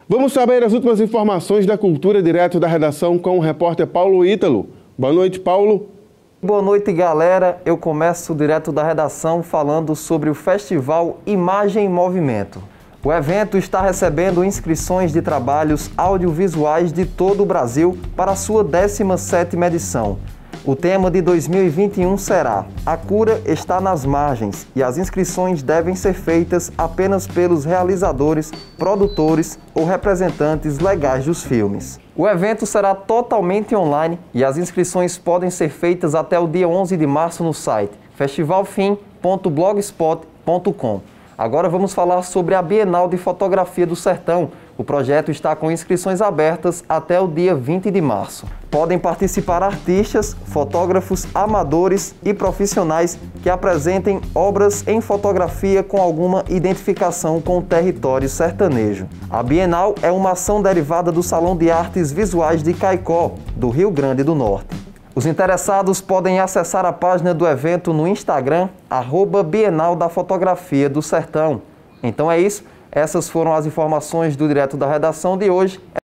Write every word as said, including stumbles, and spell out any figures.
Vamos saber as últimas informações da cultura direto da redação com o repórter Paulo Ítalo. Boa noite, Paulo. Boa noite, galera. Eu começo direto da redação falando sobre o Festival Imagem em Movimento. O evento está recebendo inscrições de trabalhos audiovisuais de todo o Brasil para a sua décima sétima edição. O tema de dois mil e vinte e um será A Cura está nas Margens e as inscrições devem ser feitas apenas pelos realizadores, produtores ou representantes legais dos filmes. O evento será totalmente online e as inscrições podem ser feitas até o dia onze de março no site festivalfim ponto blogspot ponto com. Agora vamos falar sobre a Bienal de Fotografia do Sertão. O projeto está com inscrições abertas até o dia vinte de março. Podem participar artistas, fotógrafos, amadores e profissionais que apresentem obras em fotografia com alguma identificação com o território sertanejo. A Bienal é uma ação derivada do Salão de Artes Visuais de Caicó, do Rio Grande do Norte. Os interessados podem acessar a página do evento no Instagram, arroba Bienal da Fotografia do Sertão. Então é isso, essas foram as informações do Direto da Redação de hoje.